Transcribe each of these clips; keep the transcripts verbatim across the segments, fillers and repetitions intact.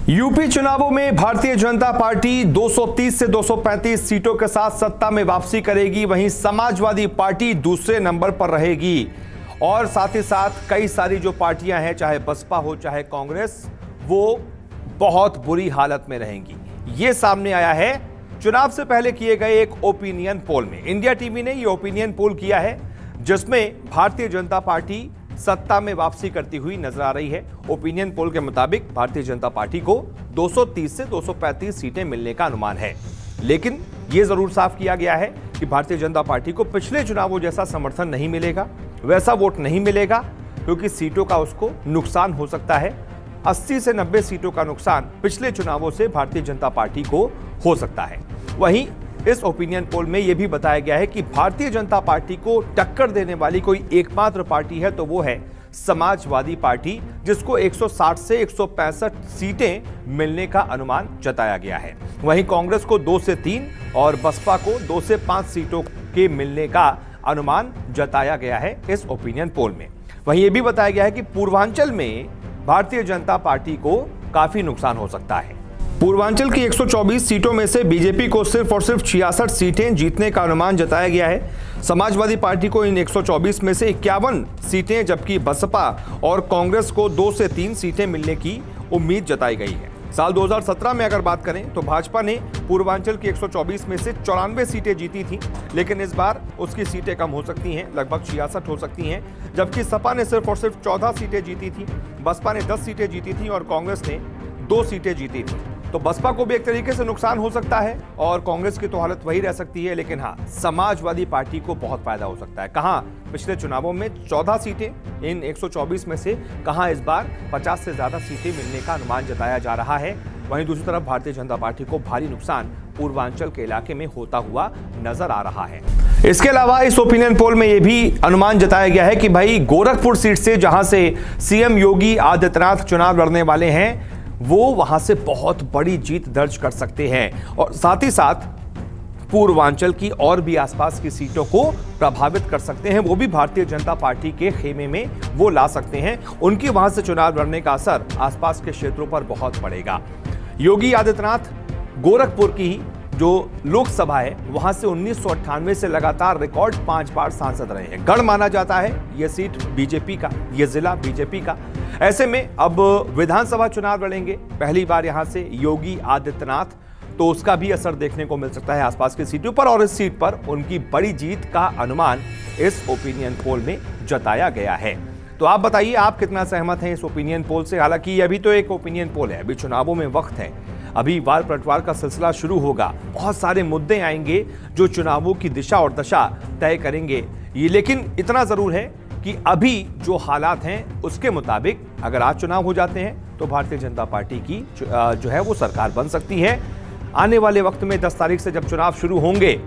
UP चुनावों में Bharatiya Janata party दो सौ तीस से दो सौ पैंतीस सीटों के साथ सत्ता में वापसी करेगी। वहीं समाजवादी पार्टी दूसरे नंबर पर रहेगी और साथ ही साथ कई सारी जो पार्टियां हैं, चाहे बसपा हो चाहे कांग्रेस, वो बहुत बुरी हालत में रहेंगी। ये सामने आया है चुनाव से पहले किए गए एक ओपिनियन पोल में। इंडिया टीवी ने ये ओपिनियन पोल किया है जिसमें भारतीय जनता पार्टी सत्ता में वापसी करती हुई नजर आ रही है। ओपिनियन पोल के मुताबिक भारतीय जनता पार्टी को दो सौ तीस से दो सौ पैंतीस सीटें मिलने का अनुमान है, लेकिन यह जरूर साफ किया गया है कि भारतीय जनता पार्टी को पिछले चुनावों जैसा समर्थन नहीं मिलेगा, वैसा वोट नहीं मिलेगा, क्योंकि सीटों का उसको नुकसान हो सकता है। अस्सी से नब्बे सीटों का नुकसान पिछले चुनावों से भारतीय जनता पार्टी को हो सकता है। वहीं इस ओपिनियन पोल में यह भी बताया गया है कि भारतीय जनता पार्टी को टक्कर देने वाली कोई एकमात्र पार्टी है तो वो है समाजवादी पार्टी, जिसको एक सौ साठ से एक सौ पैंसठ सीटें मिलने का अनुमान जताया गया है। वहीं कांग्रेस को दो से तीन और बसपा को दो से पांच सीटों के मिलने का अनुमान जताया गया है इस ओपिनियन पोल में। वहीं यह भी बताया गया है कि पूर्वांचल में भारतीय जनता पार्टी को काफी नुकसान हो सकता है। पूर्वांचल की एक सौ चौबीस सीटों में से बीजेपी को सिर्फ और सिर्फ छियासठ सीटें जीतने का अनुमान जताया गया है। समाजवादी पार्टी को इन एक सौ चौबीस में से इक्यावन सीटें, जबकि बसपा और कांग्रेस को दो से तीन सीटें मिलने की उम्मीद जताई गई है। साल दो हज़ार सत्रह में अगर बात करें तो भाजपा ने पूर्वांचल की एक सौ चौबीस में से चौरानवे सीटें जीती थी, लेकिन इस बार उसकी सीटें कम हो सकती हैं, लगभग छियासठ हो सकती हैं। जबकि सपा ने सिर्फ और सिर्फ चौदह सीटें जीती थी, बसपा ने दस सीटें जीती थी और कांग्रेस ने दो सीटें जीती थी। तो बसपा को भी एक तरीके से नुकसान हो सकता है और कांग्रेस की तो हालत वही रह सकती है, लेकिन हाँ, समाजवादी पार्टी को बहुत फायदा हो सकता है। कहां पिछले चुनावों में चौदह सीटें इन एक सौ चौबीस में से, कहां इस बार पचास से ज्यादा सीटें मिलने का अनुमान जताया जा रहा है। वहीं दूसरी तरफ भारतीय जनता पार्टी को भारी नुकसान पूर्वांचल के इलाके में होता हुआ नजर आ रहा है। इसके अलावा इस ओपिनियन पोल में यह भी अनुमान जताया गया है कि भाई गोरखपुर सीट से, जहां से सीएम योगी आदित्यनाथ चुनाव लड़ने वाले हैं, वो वहां से बहुत बड़ी जीत दर्ज कर सकते हैं और साथ ही साथ पूर्वांचल की और भी आसपास की सीटों को प्रभावित कर सकते हैं। वो भी भारतीय जनता पार्टी के खेमे में वो ला सकते हैं। उनकी वहां से चुनाव लड़ने का असर आसपास के क्षेत्रों पर बहुत पड़ेगा। योगी आदित्यनाथ गोरखपुर की जो लोकसभा है वहां से उन्नीस सौ अट्ठानवे से लगातार रिकॉर्ड पांच बार सांसद रहे हैं। गढ़ माना जाता है यह सीट बीजेपी का, यह जिला बीजेपी का। ऐसे में अब विधानसभा चुनाव लड़ेंगे पहली बार यहां से योगी आदित्यनाथ, तो उसका भी असर देखने को मिल सकता है आसपास की सीटों पर और इस सीट पर उनकी बड़ी जीत का अनुमान इस ओपिनियन पोल में जताया गया है। तो आप बताइए, आप कितना सहमत हैं इस ओपिनियन पोल से? हालांकि अभी तो एक ओपिनियन पोल है, अभी चुनावों में वक्त है, अभी वार पलटवार का सिलसिला शुरू होगा, बहुत सारे मुद्दे आएंगे जो चुनावों की दिशा और दशा तय करेंगे ये। लेकिन इतना जरूर है कि अभी जो हालात हैं उसके मुताबिक अगर आज चुनाव हो जाते हैं तो भारतीय जनता पार्टी की जो है वो सरकार बन सकती है। आने वाले वक्त में दस तारीख से जब चुनाव शुरू होंगे,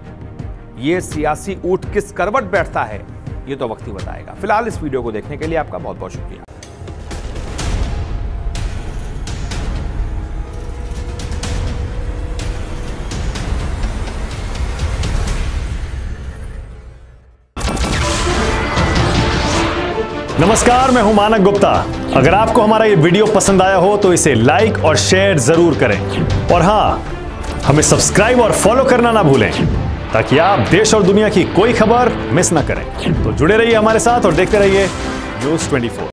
ये सियासी ऊंट किस करवट बैठता है ये तो वक्त ही बताएगा। फिलहाल इस वीडियो को देखने के लिए आपका बहुत बहुत शुक्रिया। नमस्कार, मैं हूं मानक गुप्ता। अगर आपको हमारा ये वीडियो पसंद आया हो तो इसे लाइक और शेयर जरूर करें और हाँ, हमें सब्सक्राइब और फॉलो करना ना भूलें ताकि आप देश और दुनिया की कोई खबर मिस ना करें। तो जुड़े रहिए हमारे साथ और देखते रहिए न्यूज़ चौबीस।